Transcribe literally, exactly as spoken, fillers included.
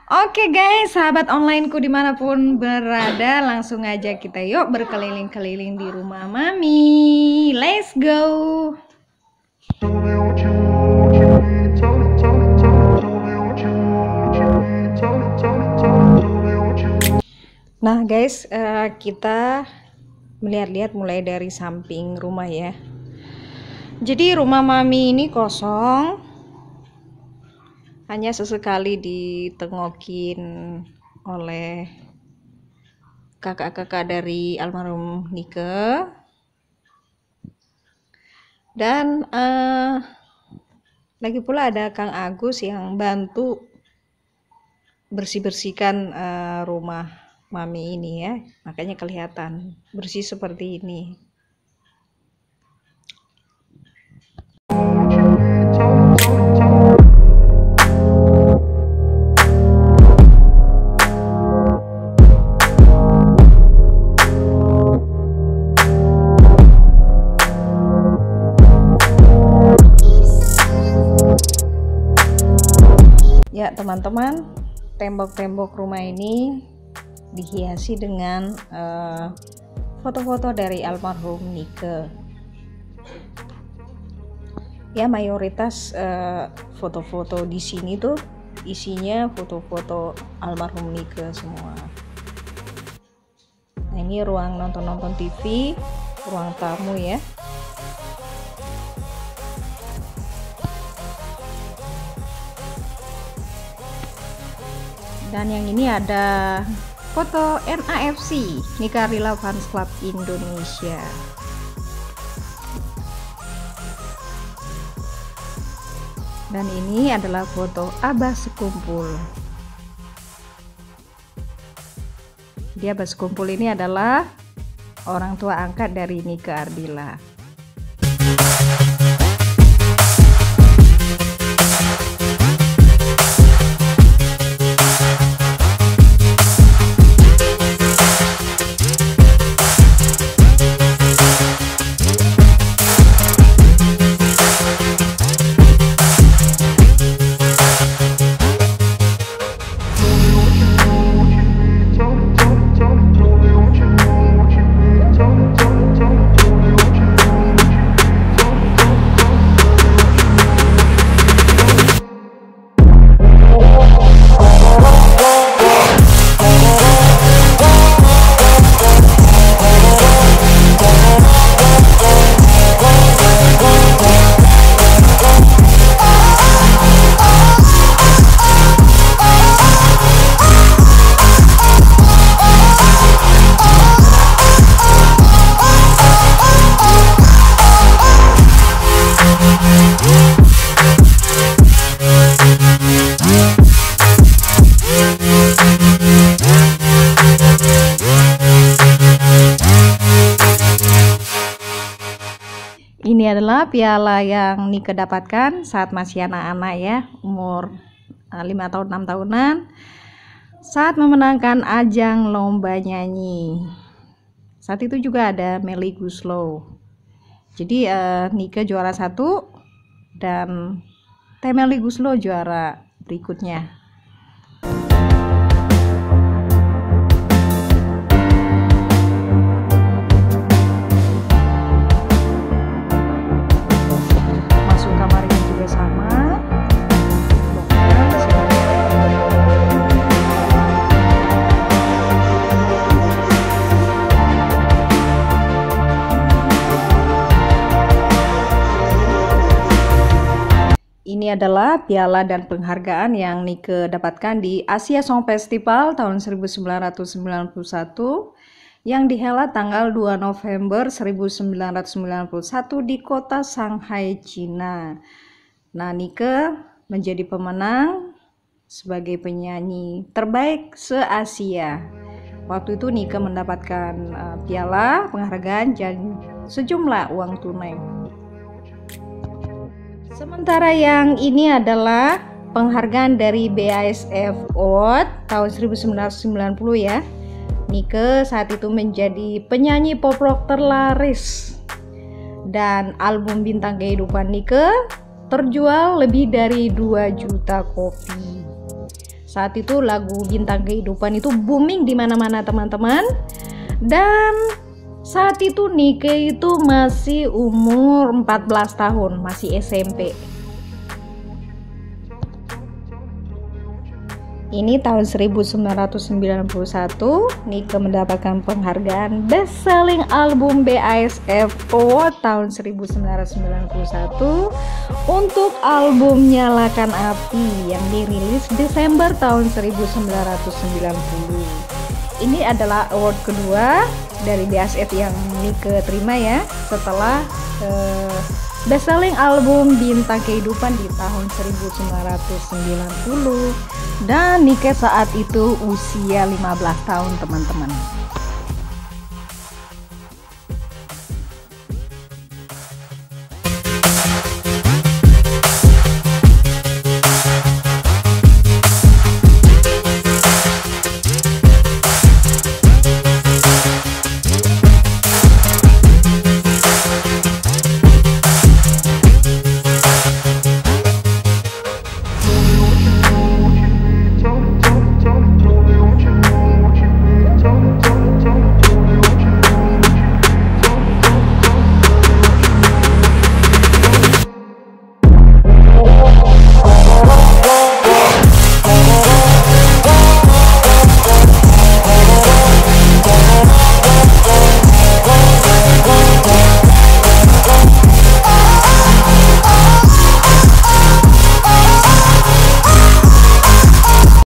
Oke guys, sahabat onlineku dimanapun berada, langsung aja kita yuk berkeliling-keliling di rumah Mami. Let's go. Nah guys, uh, kita melihat-lihat mulai dari samping rumah ya. Jadi rumah Mami ini kosong, hanya sesekali ditengokin oleh kakak-kakak dari almarhum Nike. Dan uh, lagi pula ada Kang Agus yang bantu bersih-bersihkan uh, rumah Mami ini ya, makanya kelihatan bersih seperti ini. Ya teman-teman, tembok-tembok rumah ini dihiasi dengan foto-foto uh, dari almarhum Nike. Ya mayoritas foto-foto uh, di sini tuh isinya foto-foto almarhum Nike semua. Nah, ini ruang nonton-nonton T V, ruang tamu ya. Dan yang ini ada foto N A F C, Nikarila Fans Club Indonesia. Dan ini adalah foto Abah Sekumpul. Dia Abah Sekumpul ini adalah orang tua angkat dari Nike Ardila. Ini adalah piala yang Nike dapatkan saat masih anak-anak ya, umur lima tahun enam tahunan, saat memenangkan ajang lomba nyanyi. Saat itu juga ada Melly Goeslaw. Jadi uh, Nike juara satu dan Teh Melly Goeslaw juara berikutnya. Ini adalah piala dan penghargaan yang Nike dapatkan di Asia Song Festival tahun seribu sembilan ratus sembilan puluh satu yang dihelat tanggal dua November seribu sembilan ratus sembilan puluh satu di kota Shanghai, Cina. Nah, Nike menjadi pemenang sebagai penyanyi terbaik se-Asia. Waktu itu Nike mendapatkan uh, piala, penghargaan, dan sejumlah uang tunai. Sementara yang ini adalah penghargaan dari B A S F Award tahun seribu sembilan ratus sembilan puluh ya. Nike saat itu menjadi penyanyi pop rock terlaris. Dan album Bintang Kehidupan Nike terjual lebih dari dua juta kopi. Saat itu lagu Bintang Kehidupan itu booming di mana-mana teman-teman. Dan saat itu Nike itu masih umur empat belas tahun, masih S M P. Ini tahun seribu sembilan ratus sembilan puluh satu, Nike mendapatkan penghargaan Best Selling Album B A S F Award tahun seribu sembilan ratus sembilan puluh satu untuk album Nyalakan Api yang dirilis Desember tahun seribu sembilan ratus sembilan puluh. Ini adalah award kedua dari B A S F yang Nike terima ya, setelah eh, Best Selling Album Bintang Kehidupan di tahun seribu sembilan ratus sembilan puluh, dan Nike saat itu usia lima belas tahun teman-teman.